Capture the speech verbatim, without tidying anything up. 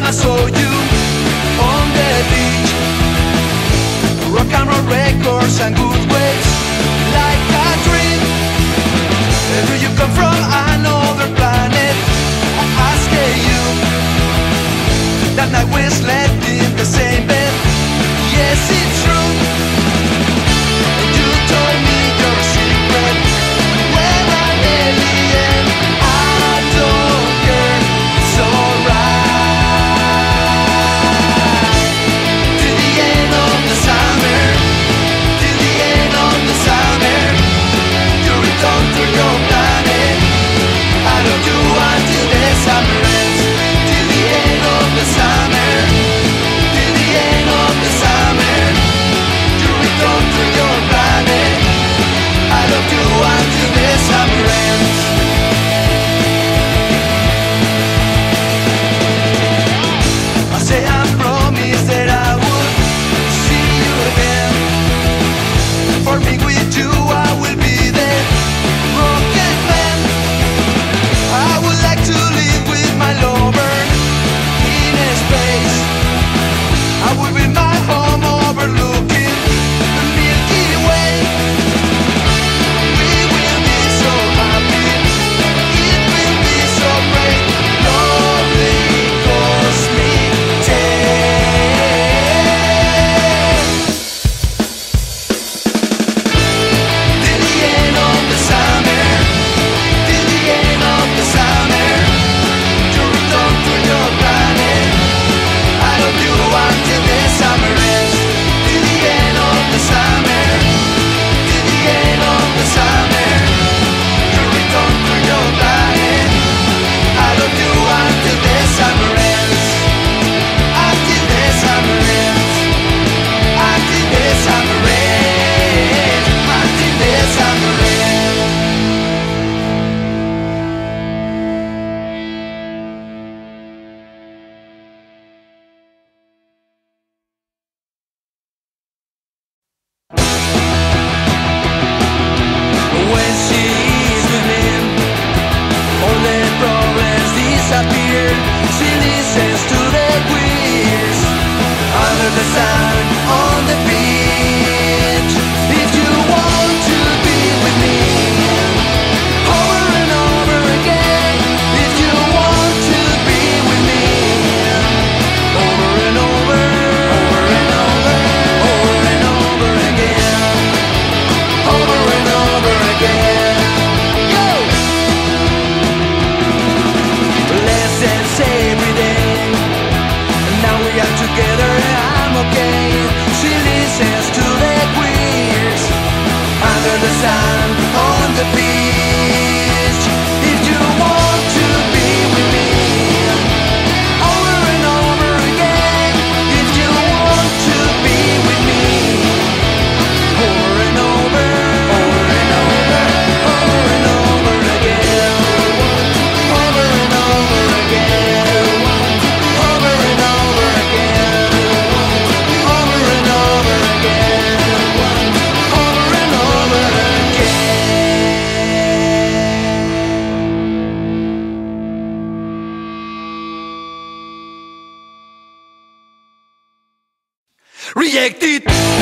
I saw you on the beach. Rock and roll records and good waves, like a dream. Where do you come from? Another planet. I asked you. That night we slept in the same bed. Yes, it's true. And you told me your secret. When I'm alien, I don't care. It's alright. Till the end of the summer, till the end of the summer, you return to your planet. I love you until the summer ends. Till the end of the summer, till the end of the summer, you return to your planet. I love you until the summer ends. I say I promise that I would see you again. For me with you I will be there, rocket man. I would like to live with my lover in space. I will build my home overlooking the Milky Way. We will be so happy, it will be so great. Lovely cosmic day. Till the end of the summer, till the end of the summer, you return to your planet. I love you until the summer ends. Till the end of the summer, till the end of the summer, you return to your planet. I love you until the summer ends. Until the summer ends. Until the summer ends. Until the summer ends. When she is with him, all the problems disappear. She listens to the queers under the sun on the beach. If you want to be with me, over and over again. If you want to be with me, over and over, over and over, over and over again, over and over again. Go! Let's dance every day. Now we are together, I'm okay. She listens to the queers under the sun on the beach. If you want to be with me, over and over again. If you want to be with me, over and over, over and over, over and over again, over and over again, over and over again, over and over again, over and over again. Rejected.